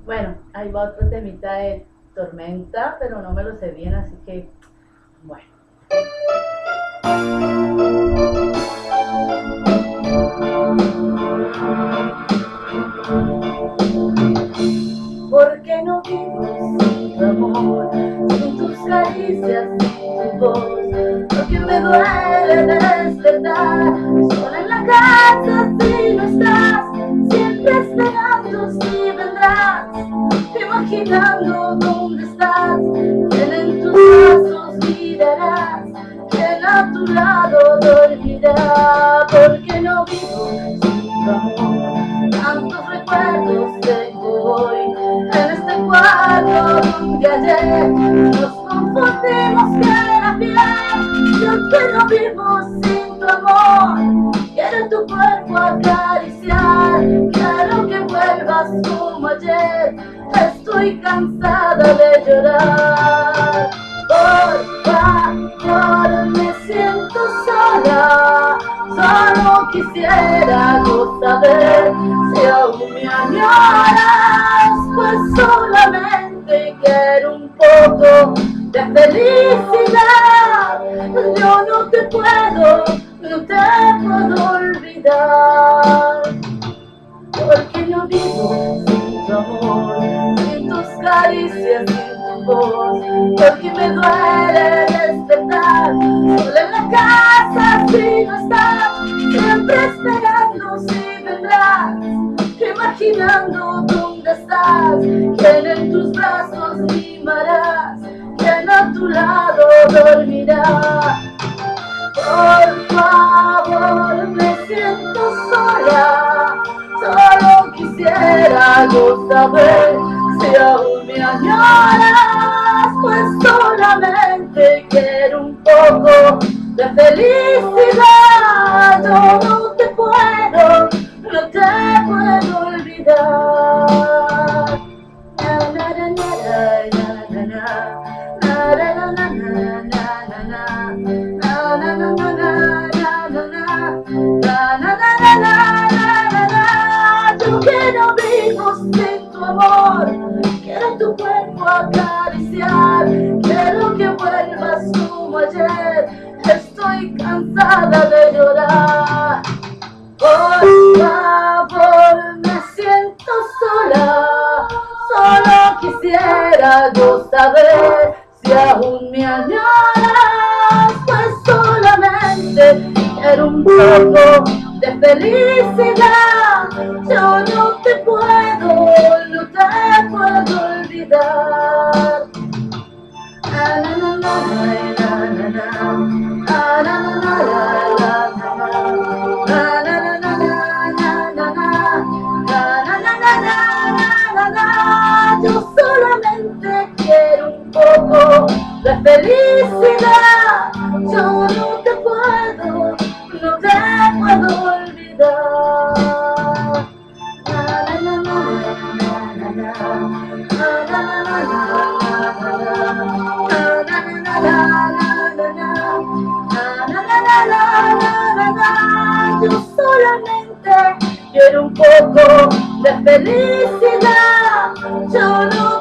Bueno, ahí va otro temita de Tormenta, pero no me lo sé bien, así que, bueno. ¿Por qué no vivo sin tu amor, sin tus caricias, sin tu voz? Porque me duele despertar sola en la casa si no estás, siempre esperando si vendrás, imaginando dónde estás, quién en tus brazos mirarás, quién a tu lado dormirá. Porque no vivo sin tu amor, tantos recuerdos tengo hoy en este cuadro donde ayer nos confundimos piel a piel. Yo que no vivo sin tu amor, quiero tu cuerpo acariciar, quiero que vuelvas como ayer. Estoy cansada de llorar. Por favor, me siento sola, solo quisiera saber si aún me añoras, pues solamente quiero un poco de felicidad. Yo no te puedo, no te puedo olvidar, porque no vivo sin tu amor, sin tus caricias, sin tu voz, porque me duele despertar sola en la casa si no estás, siempre esperando si vendrás, imaginando dónde estás, quién en tus brazos mimarás, quién a tu lado dormirá. Por favor, me siento sola, solo quisiera yo saber si aún me añoras, pues solamente quiero un poco de felicidad. Yo no te puedo, no te puedo olvidar. Na, na, na, na, na, na, na, na, na, na, na, na, yo que no vivo sin tu amor, quiero tu cuerpo acariciar, quiero que vuelvas como ayer. Estoy cansada de llorar. Por favor, me siento sola, solo quisiera yo saber si aún me añoras, pues solamente quiero un poco de felicidad. Yo no te puedo, no te puedo olvidar. Na, na, na, na, na, na, na, na, na, yo solamente quiero un poco de felicidad. Yo no te puedo, no te puedo olvidar. Na, na, na, na, na, yo solamente quiero un poco de felicidad. Yo no